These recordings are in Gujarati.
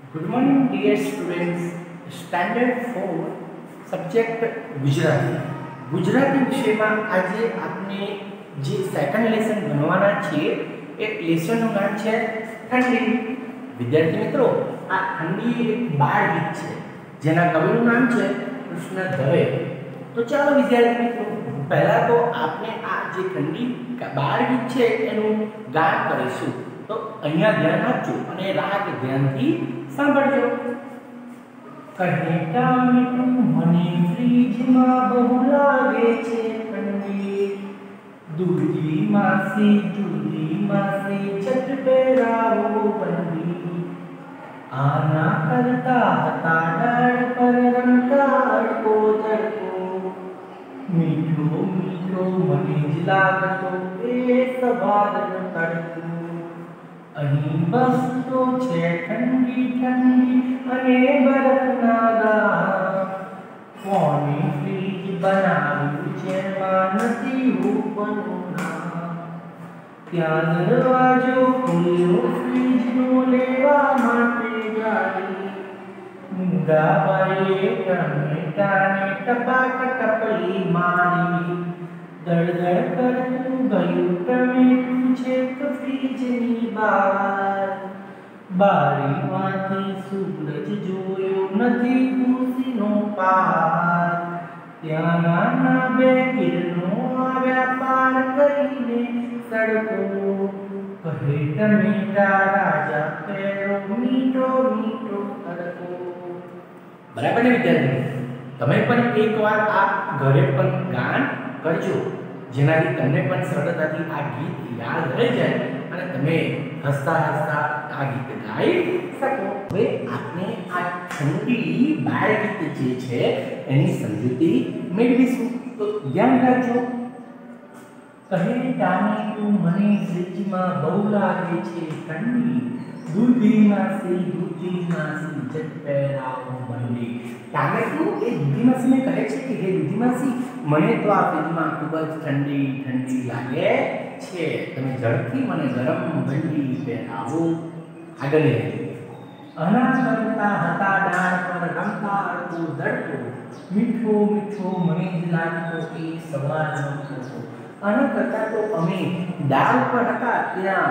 Good morning dear students. Standard 4 subject Gujarati. Gujarati વિષયમાં આજે આપણે જે સેકન્ડ લેસન ભણવાના છીએ એ લેસનનું નામ છે ઠંડી. વિદ્યાર્થી મિત્રો, આ ઠંડી એક બાળ ગીત છે જેના કવિનું નામ છે કૃષ્ણ દવે. તો ચાલો વિદ્યાર્થી મિત્રો, પહેલા તો આપણે આ જે ઠંડી બાળ ગીત છે એનું ગાન કરીશું. તો અહીંયા ધ્યાન આપજો અને રાગ ધ્યાનથી સાંભળજો. કહેતા મીઠું મને ફ્રીજમાં બહુ લાગે છે ઠંડી, દૂધી માસી છત પહેરાવો બંદી, આના કરતા હતા ડાળ પર રમતા અડકો તડકો, મીઠો મીઠો મને જ લાગતો એ સવારનો તડકો. અહીં બસતો છે ઠંડી ઠંડી અને બરફના ગામ, કોણે ફ્રીજ બનાવ્યું જેમાં નથી ઉપરનું નામ. ત્યાં દરવાજો ખુલ્યો ફ્રીજનો લેવા માટે ગાડી, મુંગાભાઈએ ટમેટાને ટપાક ટપલી મારી, દળદળ કરતું ગયું ટમેટું છે તો ફ્રીજની બહાર, બારીમાંથી સૂરજ જોયો નથી ખુશીનો પાર. ત્યાં નાના બે કિરણો આવ્યા પાર કરીને સડકો, કહે ટમેટા રાજા પેરો મીઠો મીઠો તડકો. બરાબર ને વિદ્યાર્થી? તમે પણ એકવાર આ ઘરે પણ ગાન કરજો, જેનાથી તમને પણ સરળતાથી આ ગીત યાદ રહી જાય અને તમે હસતા હસતા આ ગીત ગાઈ શકો. હવે આપણે આ ઠંડી બાળ ગીત જે છે એની સમજૂતી મેળવીશું. તો ધ્યાન રાખજો. કહે ટામેટું મને ફ્રીજમાં બહુ લાગે છે ઠંડી, દૂધી માસી જટ પહેરાવો બંડી. ટામેટું એ દૂધી માસીને કહે છે કે હે દૂધી માસી, મને તો આ ફ્રીજમાં ખૂબ જ ઠંડી ઠંડી લાગે છે, તમે ઝડપથી મને ગરમ બંડી પહેરાવો. આગળ આના કરતા હતા ડાળ પર રમતા અડકો દડકો, મીઠો મીઠો મને જ લાગતો એ સવારનો તડકો. આના કરતા તો અમે ડાળ પર હતા ત્યાં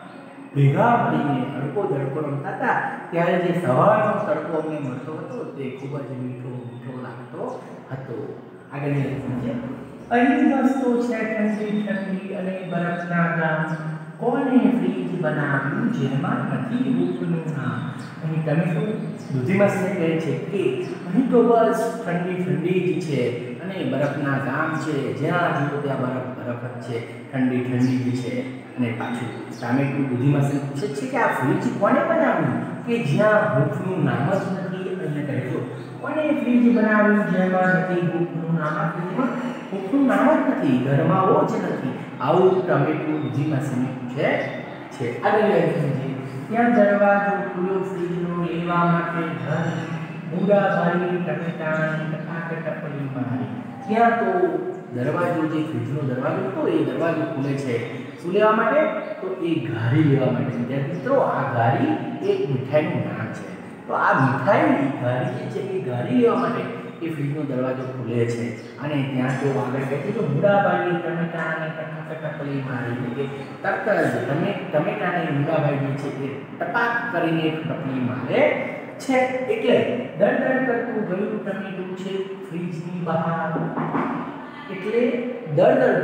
ભેગા મળીને અડકો દડકો રમતા હતા, ત્યારે જે સવારનો તડકો અમને મળતો હતો તે ખૂબ જ મીઠો મીઠો લાગતો હતો. આગળ સમજે. અહીં વસ્તુ છે ઠંડી ઠંડી અને બરફના ગામ, કોને ફ્રીજ બનાવ્યું જેમાં નથી રૂપનું નામ. અહીં તમે શું દૂધીમાસીને કહે છે કે અહીં તો બસ ઠંડી ઠંડી જ છે અને બરફના ગામ છે, જ્યાં જુઓ ત્યાં બરફ જ છે, ઠંડી ઠંડી જ છે. અને પાછું ટામેટું દૂધીમાસીને પૂછે છે કે આ ફ્રીજ કોને બનાવ્યું કે જ્યાં ભૂખનું નામ જ નથી. એને કહેજો કોને ફ્રીજ બનાવ્યું જેમાં નથી ભૂખનું નામ. ફ્રીજમાં ભૂખનું નામ જ નથી, ગરમાવો જ નથી. આવું ટામેટું દૂધીમાસીને પૂછે છે. આગળ સમજીએ. ત્યાં દરવાજો ખુલ્યો ફ્રીજનો લેવા માટે ઘર, મુંગાભાઈ ટમેટાની ટપાક ટપલી મારી. ત્યાં તો દરવાજો જે ફ્રીજનો દરવાજો હતો એ દરવાજો ખુલે છે શું લેવા માટે? તો એ ઘારી લેવા માટે. વિદ્યાર્થી મિત્રો, આ ઘારી એક મીઠાઈનું નામ છે. તો આ મીઠાઈ ઘારી જે છે એ ઘારી લેવા માટે એ ફ્રીજનો દરવાજો ખુલે છે. અને ત્યાં તો આગળ કહે છે કે મુંગાભાઈ ટમેટાને ટપાક ટપલી મારી, કે તરત જ ટમેટાને મુંગાભાઈ જે છે એ ટપાક કરીને ટપલી મારે છે. એટલે દળદળ કરતું ગયું ટમેટું છે ફ્રીજની બહાર. એટલે દળદળ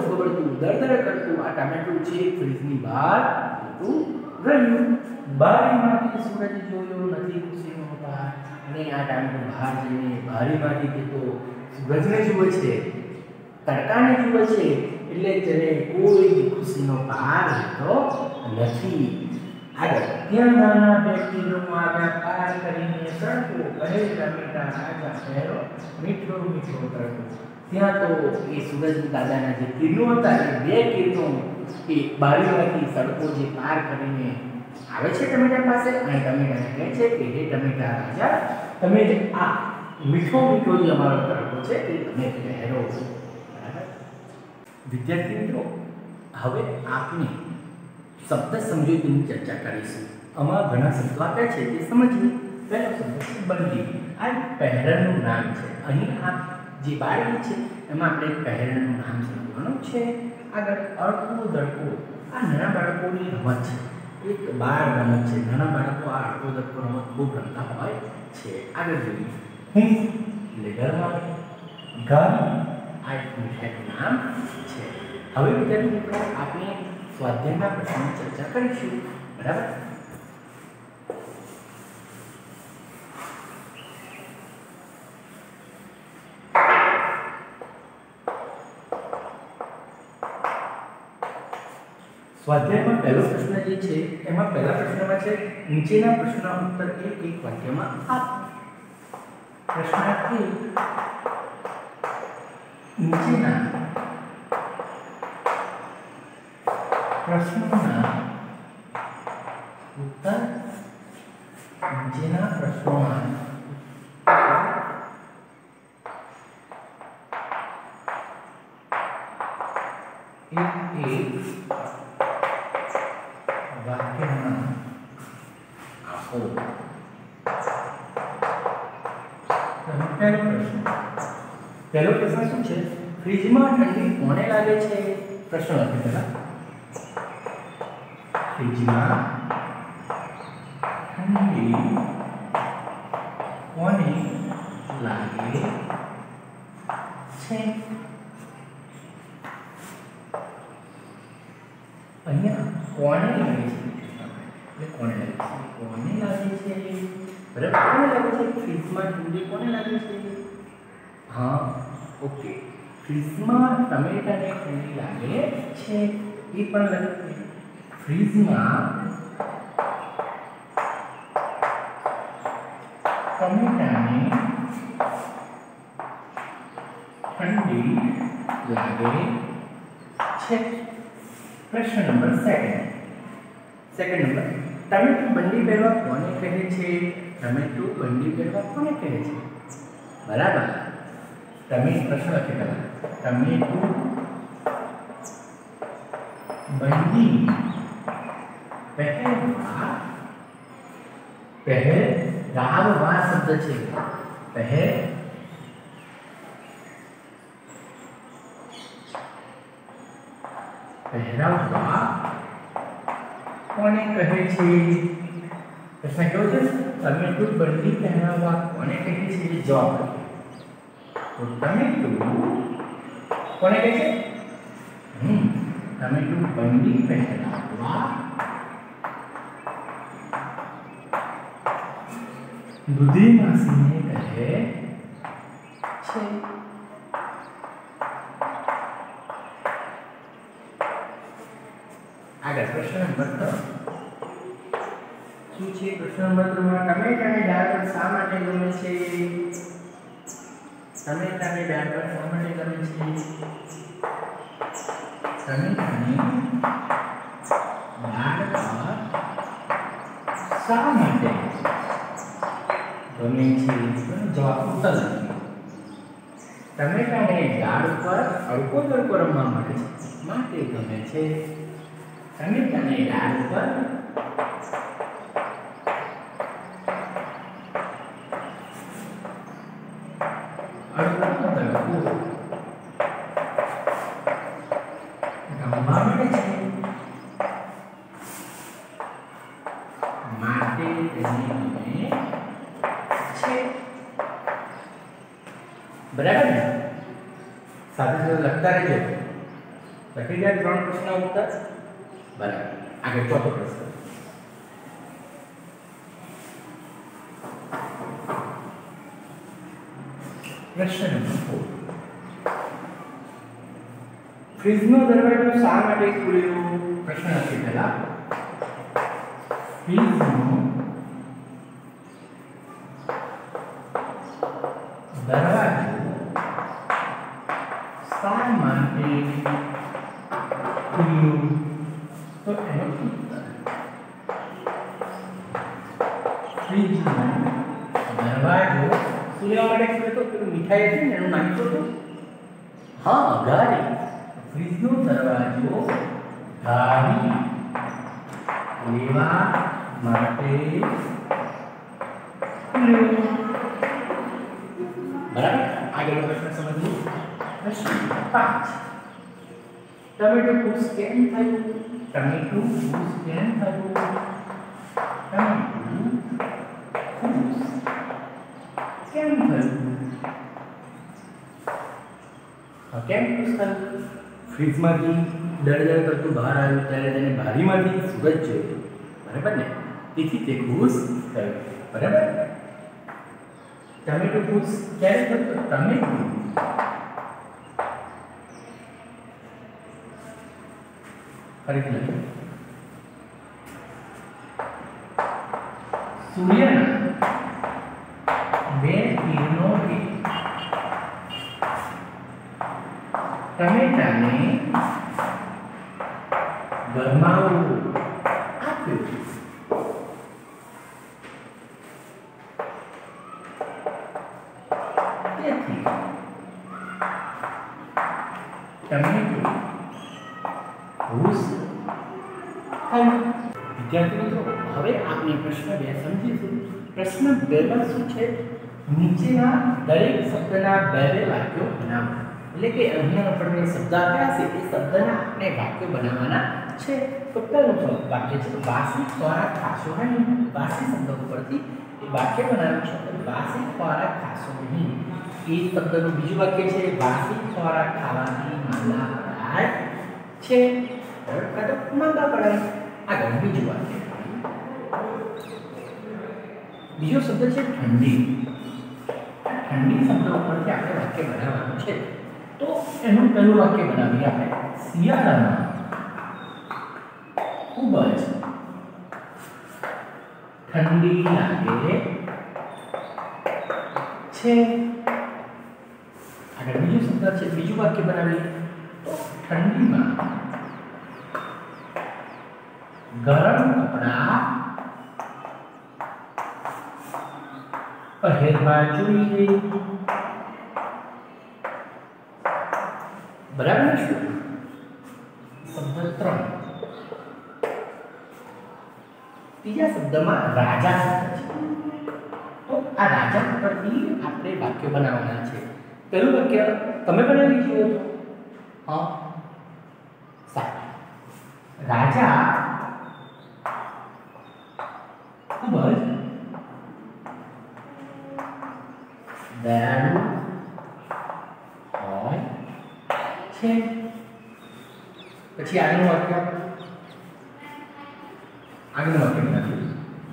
દળદળ કરતું આ ટામેટું છે ફ્રીજની બહાર જતું રહ્યું. બારીમાંથી સૂરજ જોયો નથી ખુશીનો પાર. અને આ ટામેટું બહાર જઈને બારીમાંથી તે તો સૂરજને જુએ છે, તડકાને જુએ છે, એટલે તેને કોઈ ખુશીનો પાર તો નથી. આગળ ત્યાં નાના બે કિરણો આવ્યા પાર કરીને સડકો, કહે ટમેટા રાજા પહેરો મીઠો મીઠો તડકો. ત્યાં તો એ સૂરજ દાદાના જે કિરણો હતા એ બે કિરણો એ બારીમાંથી સડકો જે પાર કરીને આવે છે ટમેટા પાસે, અને ટમેટાને કહે છે કે હે ટમેટા રાજા, તમે જે આ મીઠો મીઠો જે અમારો તડકો છે એ તમે પહેરો. બરાબર વિદ્યાર્થી મિત્રો, હવે આપણે શબ્દ સમજૂતીની ચર્ચા કરીશું. આમાં ઘણા શબ્દો આપ્યા છે તે સમજીએ. પહેલો શબ્દ છે બંડી. આ પહેરણનું નામ છે. અહીં આ જે બાળકી છે એમાં આપણે પહેરણનું નામ સમજવાનું છે. આગળ અડકું દડકું. આ નાના બાળકોની રમત છે. એક બાળ રમત છે. નાના બાળકો આ અડકું દડકું રમત ખૂબ રમતા હોય છે. આગળ જોઈએ હૂંફ એટલે ગરમાવી. ગામ આ એક મીઠાઈનું નામ છે. હવે વિદ્યાર્થી મિત્રો આપણે સ્વાધ્યાયના પ્રશ્નોની ચર્ચા કરીશું. બરાબર. સ્વાધ્યાયમાં પહેલો પ્રશ્ન જે છે એમાં પહેલા પ્રશ્નમાં છે નીચેના પ્રશ્નના ઉત્તર એક વાક્યમાં આપો. પ્રશ્ન 1 નીચેના પ્રશ્નોના ઉત્તર નીચેના પ્રશ્નોના એક વાક્યમાં આપો. પહેલો પ્રશ્ન શું છે? ફ્રીજમાં ઠંડી કોને લાગે છે? પ્રશ્ન લખી પહેલા. ફ્રીજમાં ઠંડી કોને લાગે છે? અહીંયા કોને લાગે છે એટલે કોને લાગે છે? કોને લાગે છે? બરાબર. કોને લાગે છે? ફ્રીજમાં ઠંડી કોને લાગે છે? હા, ઓકે. ફ્રીજમાં ટમેટાને ઠંડી લાગે છે એ પણ લખીએ. ફ્રીજમાં ટમેટાને ઠંડી લાગે છે. પ્રશ્ન નંબર 2. સેકન્ડ નંબર ટમેટું બંડી પહેરવા કોને કહે છે? ટમેટું બંડી પહેરવા કોને કહે છે? બરાબર. પ્રશ્ન લખી પહેલા. ટમેટું બંડી પહેરવા શબ્દ છે. પહેરાવવા કોને કહે છે? પ્રશ્ન કેવો છે? ટમેટું બંડી પહેરાવવા કોને કહે છે? જવાબ તો ટમેટું કોને કહે છે? ટમેટું બંડી પહેરાવવા દૂધી માસીને કહે છે. આગળ પ્રશ્ન નંબર 3 શું છે? પ્રશ્ન નંબર 3 માં ટમેટાની દાળ પર શા માટે ગમે છે? ટમેટાની દાળ પર શા માટે ગમે છે? ટમેટાની દાળ પર શા માટે ગમે છે? જવાબ ઉત્તર લખીએ. ટમેટાને દાળ પર અડકો દડકો રમવા માટે ગમે છે. ટમેટાને દાળ પર અડકો દડકો રમવા માટે તેને ગમે છે. બરાબર ને? સાથે સાથે લખતા રહેજો. લખી ગયા 3 પ્રશ્નના ઉત્તર. બરાબર. આગળ ચોથો પ્રશ્ન. પ્રશ્ન નંબર 4 ફ્રીજનો દરવાજો શા માટે ખુલ્યો? પ્રશ્ન લખી પહેલા. ફ્રીજનો દરવાજો શા માટે ખુલ્યો? તો એનો ઉત્તર ફ્રીજનો દરવાજો શું લેવા માટે ખુલ્યો? તો પેલું મીઠાઈ હતી ને એનું નામ શું હતું? હા, ગાડી. ફ્રીજનો દરવાજો ગાડી લેવા માટે ખુલ્યો. બરાબર. આગળનો પ્રશ્ન સમજીએ. પ્રશ્ન 5. ટમેટો ખુશ કેમ થયું? ટમેટો ખુશ કેમ થયું? ટમેટો ખુશ કેમ થયું? કેમ ખુશ થયું? ફ્રીજમાંથી દળદળ કરતું બહાર આવ્યું ત્યારે તેને બારીમાંથી સૂરજ જોયો. બરાબર ને? તેથી તે ખુશ થયો. બરાબર. ટમેટો ખુશ ક્યારે થયું? ટમેટો ફરીથી લખીએ. સૂર્યના બે કિરણોએ ટમેટાને ગરમાવું આપ્યું. તેથી ટમેટો ખુશ થયું. વિદ્યાર્થી મિત્રો, હવે આપણે પ્રશ્ન 2 સમજીશું. પ્રશ્ન 2 માં શું છે? નીચેના દરેક શબ્દના 2 વાક્યો બનાવો. એટલે કે અહીંયા આપણને શબ્દ આપ્યા છે, એ શબ્દના આપણે વાક્યો બનાવવાના છે. તો પહેલું વાક્ય છે વાસી ખોરાક ખાશો નહીં. વાસી શબ્દ ઉપરથી એ વાક્ય બનાવ્યું છે. વાસી ખોરાક ખાશો નહીં. એ શબ્દનું બીજું વાક્ય છે વાસી ખોરાક ખાવાથી માંદા પડાય છે. બરાબર? તો માંદા પડાય. આગળ બીજું વાક્ય. બીજો શબ્દ છે ઠંડી. ઠંડી શબ્દ ઉપરથી આપણે વાક્ય બનાવવાનું છે. તો એનું પહેલું વાક્ય બનાવીએ આપણે. શિયાળામાં ખૂબ જ ઠંડી લાગે છે. આગળ બીજો શબ્દ છે, બીજું વાક્ય બનાવીએ. તો ઠંડીમાં ગરમ કપડાં પહેરવા જોઈએ. બરાબર છે. શબ્દ 3. ત્રીજા શબ્દમાં રાજા શબ્દ છે. તો આ રાજા પરથી આપણે વાક્ય બનાવવાના છે. પહેલું વાક્ય તમે બનાવી જુઓ તો. હા, સારું. રાજા ખૂબ જ દયાળુ હોય છે. પછી આગળનું વાક્ય નથી.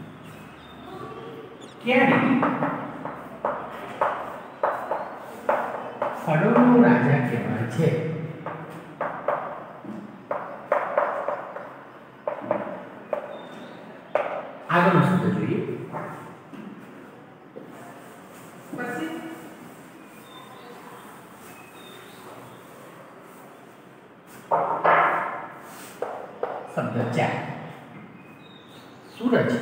કેરી ફળોનો રાજા કહેવાય છે. આગળનો શબ્દ જોઈએ. પછી શબ્દ 4. સૂરજ.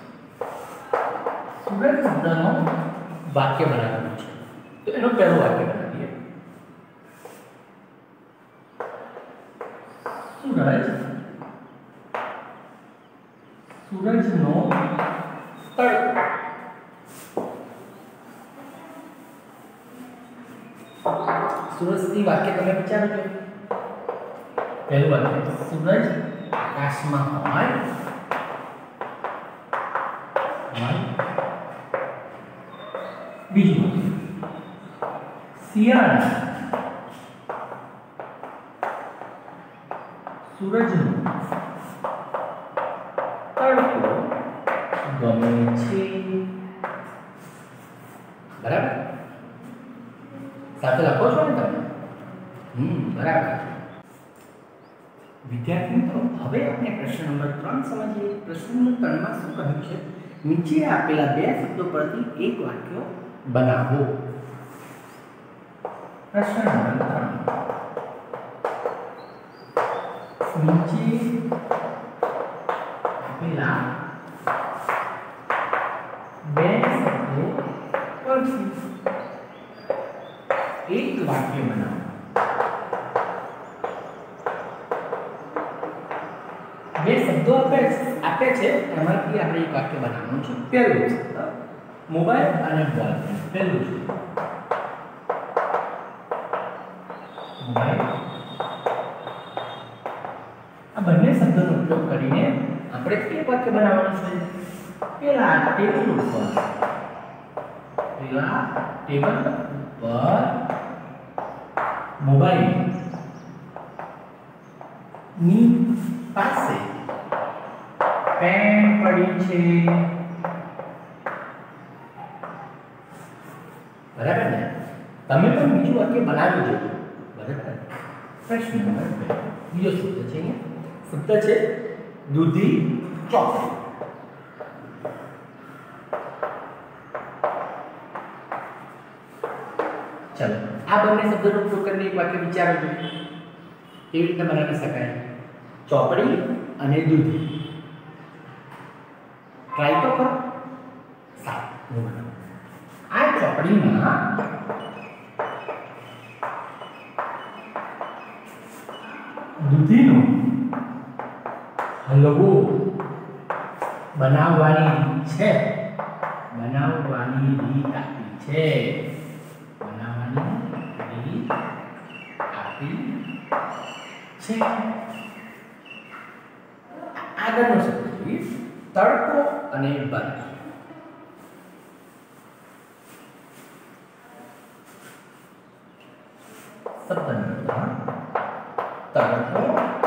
સૂરજ શબ્દનો વાક્ય બનાવવાનું છે. તો એનું પહેલું વાક્ય બનાવીએ. સૂરજનો તડકો. સૂરજથી વાક્ય તમે વિચારો છો. પહેલું વાક્ય સૂરજ આકાશમાં હોય. બીજું શિયાળા. સૂરજનો તડકો ગમે છે. બરાબર? સાથે લખો છો ને તમે? બરાબર. વિદ્યાર્થી મિત્રો, હવે આપણે પ્રશ્ન નંબર 3 સમજીએ. પ્રશ્ન નંબર 3 માં શું કહ્યું છે? નીચે આપેલા 2 શબ્દો પરથી એક વાક્ય બનાવો. પ્રશ્ન નંબર 3. નીચે આપેલા 2 શબ્દો પરથી એક વાક્ય બનાવો. બે શબ્દો આપે છે એમાંથી આપણે એક વાક્ય બનાવવાનું છે. પહેલું છે મોબાઈલ અને બોલપેન. પહેલું છે મોબાઈલ. આ બંને શબ્દોનો ઉપયોગ કરીને આપણે એક વાક્ય બનાવવાનું છે. પેલા ટેબલ ઉપર મોબાઈલ ની પાસે પેન પડી છે. બરાબર ને? તમે પણ બીજું વાક્ય બનાવી દેજો. બરાબર. પ્રશ્ન નંબર 2 બીજો શબ્દ છે અહીંયા. શબ્દ છે દૂધી ચોકડી. ચલો આ બંને શબ્દોનો ઉપયોગ કરીને એક વાક્ય વિચારો જોઈએ કેવી રીતે બનાવી શકાય. ચોપડી અને દૂધી. ટ્રાય તો કરો. સારું. આ ચોપડીમાં દૂધીનો હલવો બનાવવાની રીત આપી છે. આગળનો શબ્દ જોઈએ તડકો અને બરફ. શબ્દ નંબર 3 તડકો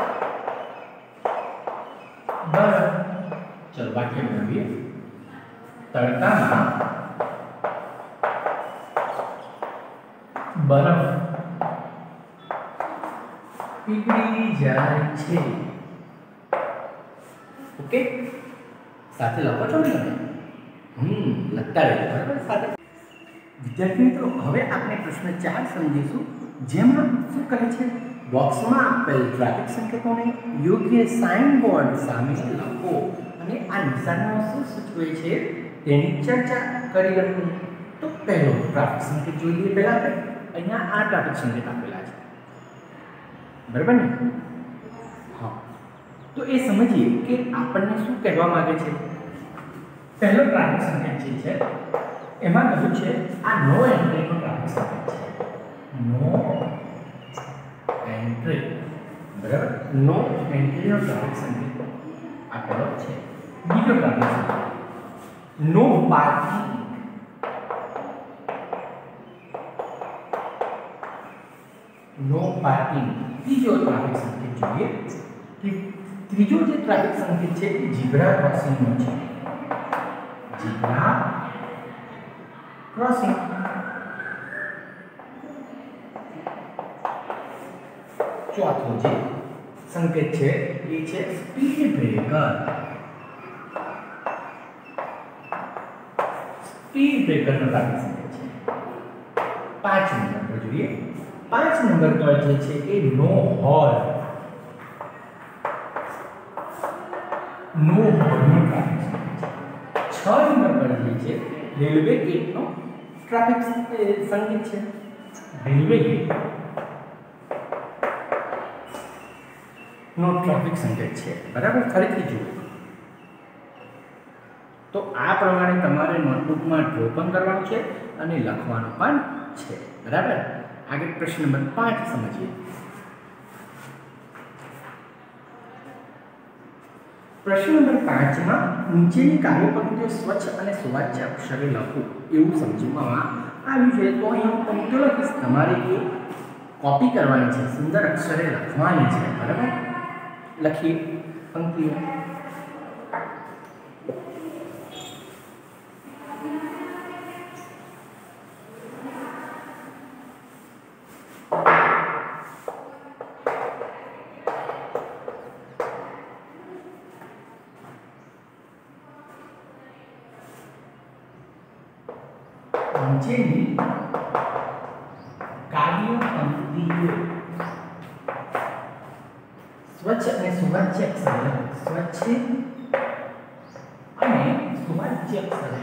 બરફ. ચલો વાક્ય બનાવીએ. તડકામાં બરફ પીગળી જાય છે. ઓકે સાથે લખો છો ને તમે? લખતા રહેજો. બરાબર. સાથે વિદ્યાર્થી મિત્રો હવે આપણે પ્રશ્ન 4 સમજીશું જેમાં શું કહે છે બોક્સમાં આપેલ ટ્રાફિક સંકેતોને યોગ્ય સાઇન બોર્ડ સામે લખો અને આ નિશાનનો શું સૂચવે છે તેની ચર્ચા કરી લખો. તો પહેલો ટ્રાફિક સંકેત જોઈ લઈએ. પહેલા આપણે અહીંયા આ ટ્રાફિક સંકેત આપેલા છે. બરાબર ને? હા. તો એ સમજીએ કે આપણને શું કહેવા માંગે છે. પહેલો ટ્રાફિક સંકેત જે છે એમાં કહ્યું છે આ નો એન્ટ્રીનો ટ્રાફિક સંકેત છે. No entry. બરાબર. નો એન્ટ્રીનો ટ્રાફિક સંકેત આપેલો છે. બીજો ટ્રાફિક સંકેત નો પાર્કિંગ. No parking. ત્રીજો ટ્રાફિક સંકેત જોઈએ. ત્રીજો જે ટ્રાફિક સંકેત છે એ ઝીબ્રા ક્રોસિંગનો છે. Zebra crossing. ચોથો જે સંકેત છે એ છે સ્પીડ બ્રેકર. સ્પીડ બ્રેકરનો ટ્રાફિક સંકેત છે. 5 નંબર પર જોઈએ. 5 નંબર પર જે છે એ નો હોલ. નો હોલનો ટ્રાફિક સંકેત છે. 6 નંબર પર જે છે રેલવે ગેટનો ટ્રાફિક સંકેત છે. રેલવે ગેટ નો ટ્રાફિક સંકેત છે. બરાબર. ફરીથી જુઓ તો આ પ્રમાણે તમારે નોટબુકમાં ડ્રો પણ કરવાનું છે અને લખવાનું પણ છે. બરાબર. આગળ પ્રશ્ન નંબર 5 સમજીએ. પ્રશ્ન નંબર 5માં નીચેની કાર્યપંક્તિઓ સ્વચ્છ અને સુવાચ્ય અક્ષરે લખો એવું સમજવામાં આવ્યું છે. તો અહીંયા પંક્તિઓ લખીશ. તમારે એ કોપી કરવાની છે. સુંદર અક્ષરે લખવાની છે. બરાબર. લખીએ પંક્તિઓ. નીચેની કાર્યપંક્તિઓ સ્વચ્છ અને સુવાચ્ય અક્ષરે. સ્વચ્છ અને સુવાચ્ય અક્ષરે.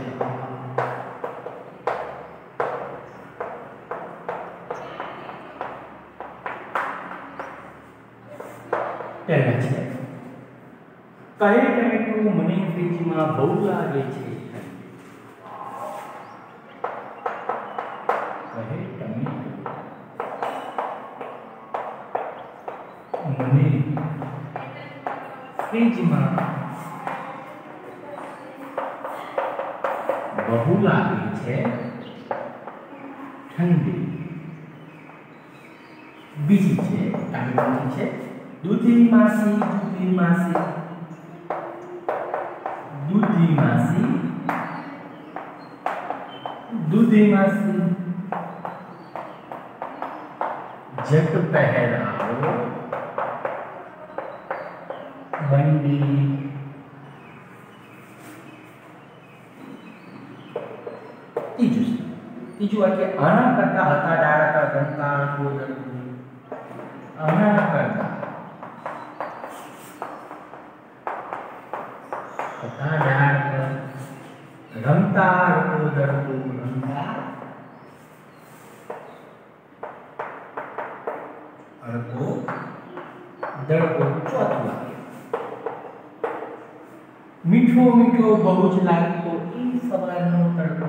પહેલા છે કહે ટમેટો ટમેટું મને ફ્રીજમાં બહુ લાગે છે. કહે ટમેટું મને ફ્રીજમાં બહુ લાગે છે ઠંડી. બીજી છે ટામેટાની છે દૂધી માસી દૂધી માસી દૂધી માસી દૂધી માસી જટ પહેરાવો બંડી. ત્રીજું વાક્ય આના કરતા હતા ડાળતા ગણતા ગોદડું. આના કરતા હતા ડાળતા રમતા ગોદડું રમતા અડકો દડકો. ચોથું વાક્ય મીઠો મીઠો બહુ જ લાગતો એ સવારનો તડકો.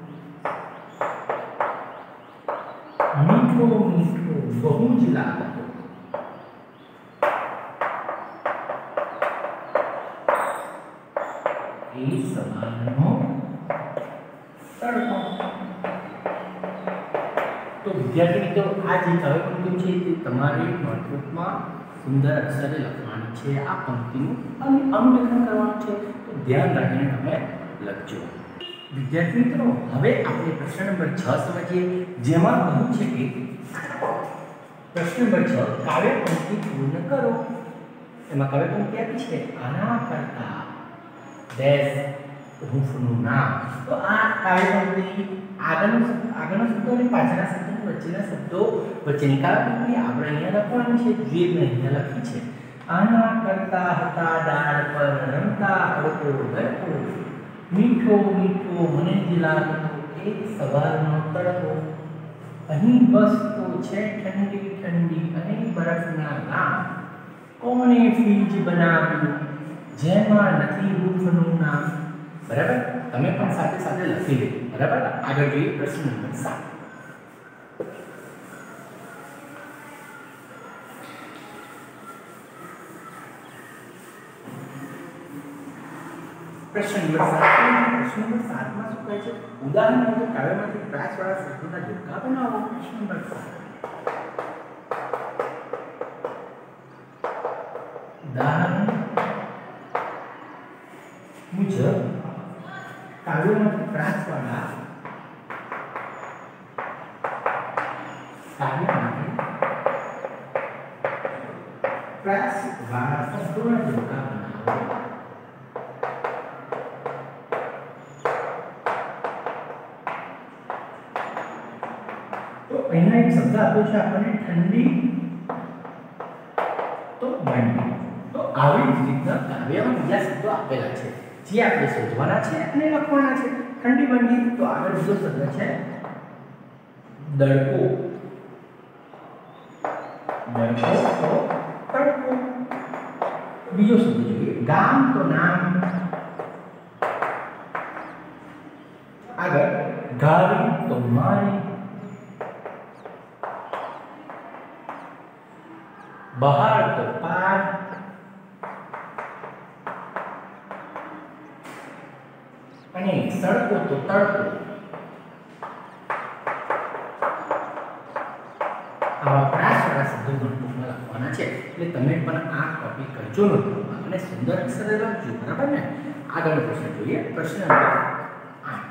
મીઠો મીઠો બહુ જ લાગતો એ સવારનો તડકો. તો વિદ્યાર્થી મિત્રો આ જે પંક્તિ છે તે તમારે નોટબુકમાં સુંદર અક્ષરે લખવાની છે. આ પંક્તિનું અનુલેખન કરવાનું છે, તો ધ્યાન રાખીને તમે લખજો. વિદ્યાર્થી મિત્રો હવે આપણે પ્રશ્ન નંબર 6 સમજીએ, જેમાં કહ્યું છે કે પ્રશ્ન નંબર 6 કાવ્ય પંક્તિ પૂર્ણ કરો. એમાં કાવ્ય પંક્તિ આપી છે આના કરતા ડેશ હૂંફનું નામ. તો આ કાવ્ય પંક્તિ આગળનો શબ્દો અને પાછળના શબ્દો વચ્ચેના શબ્દો વચ્ચેની કાવ્ય પંક્તિ આપણે અહીંયા લખવાની છે, જે મેં અહીંયા લખી છે. આના કરતા હતા ડાળ પર રમતા અડકો દડકો મીઠો મીઠો મને જ લાગતો એક સવારનો તડકો. અહીં વસ્તુ છે ઠંડી ઠંડી અને બરફના ગામ. કોણે ફ્રીજ બનાવ્યું જેમાં નથી હૂંફનું નામ. બરાબર, તમે પણ સાથે સાથે લખી લો. બરાબર, આગળ જોઈએ પ્રશ્ન નંબર 7. પ્રશ્ન નંબર 7 માં શું કહે છે? ઉદાહરણ તરીકે કાવ્યમાંથી પ્રાસવાળા શબ્દોના જોડકા બનાવો. પ્રશ્ન નંબર 7 ઉદાહરણ મુજબ કાવ્યમાંથી પ્રાસવાળા શબ્દોના જોડકા બનાવો. અહીંયા એક શબ્દ આપ્યો છે આપણને ઠંડી તો બંડી. તો આવી જ રીતના કાવ્યમાં બીજા શબ્દો આપેલા છે જે આપણે શોધવાના છે અને લખવાના છે. ઠંડી બંડી, તો આગળ બીજો શબ્દ છે દડકો. દડકો તો તડકો. બીજો શબ્દ જોઈએ ગામ તો નામ. આગળ ગાડી તો મારી. બહાર તો પાર. અને સડકો તો તડકો. આવા પ્રાસવાળા શબ્દો નોટબુકમાં લખવાના છે, એટલે તમે પણ આ કોપી કરજો નોટબુકમાં અને સુંદર અક્ષરે લખજો. બરાબર ને? આગળનો પ્રશ્ન જોઈએ. પ્રશ્ન નંબર 8.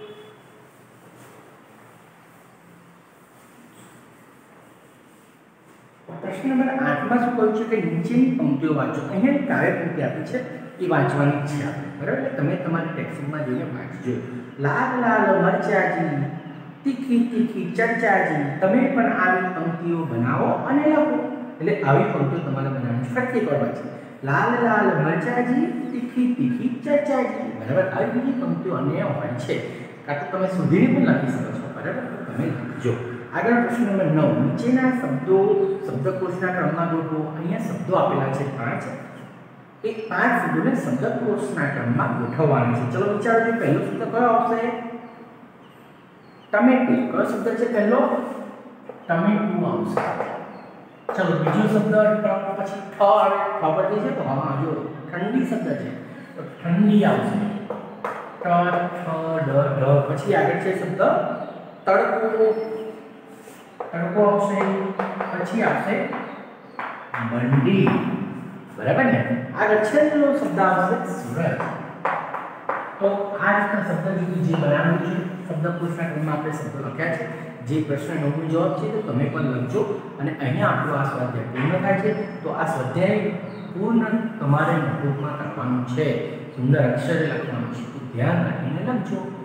પ્રશ્ન નંબર 8 માં શું કહ્યું છે કે નીચેની પંક્તિઓ વાંચો. અહીંયા કાવ્ય પંક્તિ આપી છે એ વાંચવાની છે આપણે. બરાબર, તમે તમારી ટેક્સ્ટબુકમાં જોઈને વાંચજો. લાલ લાલ મરચાજી તીખી તીખી ચર્ચાજી. તમે પણ આવી પંક્તિઓ બનાવો અને લખો. એટલે આવી પંક્તિઓ તમારે બનાવવાની છે. ફરીથી એકવાર વાંચો. લાલ લાલ મરચાજી તીખી તીખી ચર્ચાજી. બરાબર, આવી બીજી પંક્તિઓ અન્ય હોય છે, કાં તો તમે સુધીને પણ લખી શકો છો. બરાબર, તમે લખજો. આગળ પ્રશ્ન નંબર 9. નીચેના શબ્દો શબ્દકોશના ક્રમમાં ગોઠવો. અહીંયા શબ્દો આપેલા છે 5. એ 5 શબ્દોને શબ્દકોશના ક્રમમાં ગોઠવવાના છે. ચલો વિચારો, પહેલો શબ્દ કયો આવશે? ટમેટું. કયો શબ્દ છે પહેલો? ટમેટું આવશે. ચલો બીજો શબ્દ પછી ઠ આવે. ઠ પર છે તો હા જો ઠંડી શબ્દ છે તો ઠંડી આવશે. ટ ઠ ડ ઢ. પછી આગળ છે શબ્દ તડકો. તડકો આવશે. પછી આવશે મંડી. બરાબર ને? આગળ છેલ્લો શબ્દ આવશે સૂરજ. તો આ રીતના શબ્દ જે બનાવ્યું છે શબ્દકોશના ક્રમમાં આપણે શબ્દો લખ્યા છે. જે પ્રશ્ન 9 નો જવાબ છે તો તમે પણ લખજો અને અહીંયા આપણો આ સ્વાધ્યાય પૂર્ણ થાય છે. તો આ સ્વાધ્યાય પૂર્ણ તમારે નોટબુકમાં કરવાનું છે. સુંદર અક્ષરે લખવાનું છે. તો ધ્યાન રાખીને લખજો.